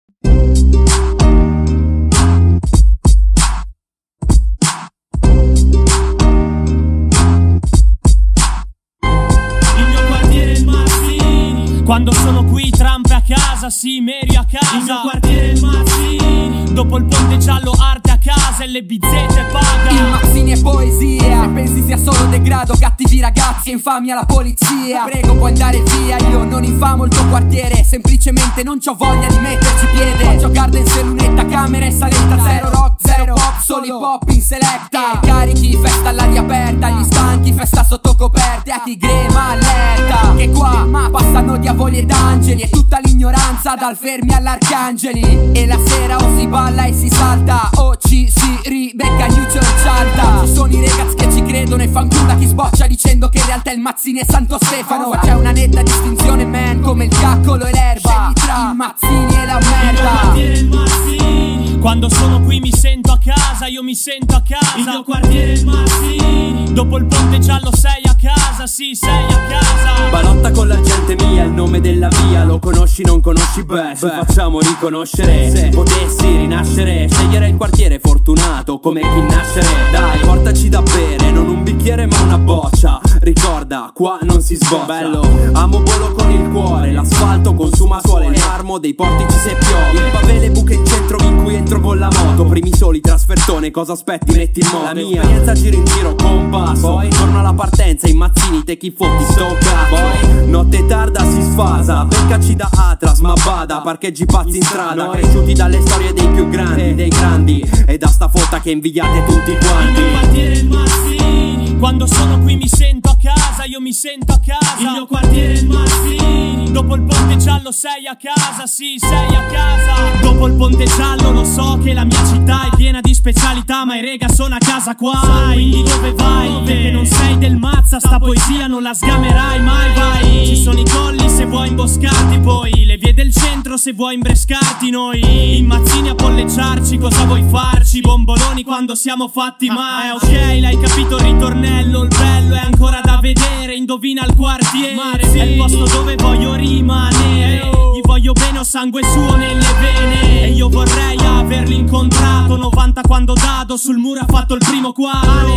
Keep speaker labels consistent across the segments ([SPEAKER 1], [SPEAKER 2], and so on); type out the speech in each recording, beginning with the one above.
[SPEAKER 1] Quando sono qui, Trump è a casa, sì, Mary a casa. Il mio quartiere è il Mazzini. Dopo il ponte giallo, arte a casa e le bizzette paga.
[SPEAKER 2] Il Mazzini è poesia. Se pensi sia solo degrado, cattivi ragazzi e infami alla polizia. Prego, puoi andare via, io non infamo il tuo quartiere. Semplicemente non c'ho voglia di metterci piede. Faccio Gardens e lunetta, camera e saletta. Zero rock, zero pop, solo hip hop in selecta. Carichi, festa all'aria aperta. Gli stanchi, festa sotto coperte. A chi grema allerta, che qua passano diavoli ed angeli. E tutta l'ignoranza dal Fermi all'Arcangeli. E la sera o si balla e si salta, o ci si ribecca in New Cialta. Ci sono i ragazzi che ci credono e fanculo a chi sboccia dicendo che in realtà il Mazzini è Santo Stefano. C'è una netta distinzione, man, come il caccolo e l'erba. Scegli tra il Mazzini e la merda.
[SPEAKER 1] Il Mazzini. Quando sono qui mi sento a casa, io mi sento a casa. Il mio quartiere è il Mazzini. Dopo il ponte giallo sei a casa, sì, sei a casa.
[SPEAKER 3] Balotta con la gente mia, il nome della via. Lo conosci, non conosci, beh, ci facciamo riconoscere. Se potessi rinascere, scegliere il quartiere fortunato come chi nascere. Dai, portaci da bere, non un bicchiere ma una boccia. Ricorda, qua non si sboccia. Bello, amo Bolo con il cuore. L'asfalto consuma suole, il marmo dei portici se piove. Il pavé, le buche in centro in cui entro con la moto. Primi soli, trasfertone, cosa aspetti? Metti in moto. La mia esperienza giro in giro con passo. Poi torno alla partenza, in Mazzini, te chi fotti sto cazzo. Poi notte tarda si sfasa, beccaci da Atlas, ma bada, parcheggi pazzi in strada. Cresciuti dalle storie dei più grandi, dei grandi. E da sta fotta che invidiate tutti quanti.
[SPEAKER 1] Il mio quartiere è il Mazzini. Quando sono qui mi sento a casa, io mi sento a casa. Il mio quartiere è il Mazzini. Dopo il ponte giallo sei a casa, sì, sei a casa. Dopo il ponte giallo lo so che la mia città è piena di specialità, ma i rega sono a casa qua. Quindi dove vai? Perché non sei del Mazza, sta poesia non la sgamerai mai, vai. Ci sono i colli se vuoi imboscarti, poi le vie del centro se vuoi imbrescarti. Noi in Mazzini a polleggiarci, cosa vuoi farci? Bomboloni quando siamo fatti, ma è ok, l'hai capito il ritornello, il bello è ancora da vedere. Indovina il quartiere, è il posto dove voglio rimanere. Gli voglio bene, ho sangue suo nelle vene. E io vorrei averli incontrato 90 quando Dado sul muro ha fatto il primo quadro.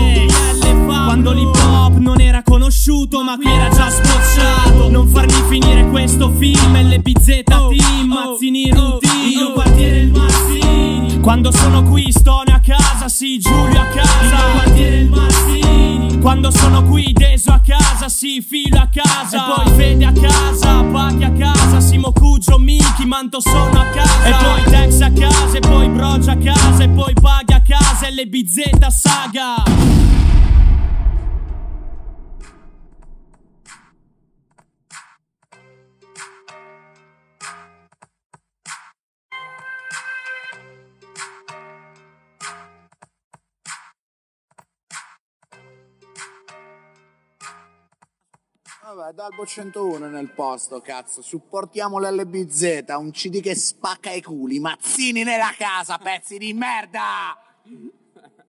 [SPEAKER 1] Quando l'hip hop non era conosciuto, ma qui era già scocciato. Non farmi finire questo film e le bizzetta team. Mazzini routine, il mio quartiere è il Mazzini. Quando sono qui sto a casa, sì, Giulio a casa. Il mio quartiere è il Mazzini. Quando sono qui Deso a casa, sì, Filo a casa. E poi Fede a casa, Pacchi a casa, Simo Cugio, Miki, Manto sono a casa. E poi Tex a casa, e poi Brogia a casa, e poi Paghi a casa e le bizzetta saga.
[SPEAKER 4] Vabbè, Dalbo 101 nel posto, cazzo. Supportiamo l'LBZ, un CD che spacca i culi. Mazzini nella casa, pezzi di merda!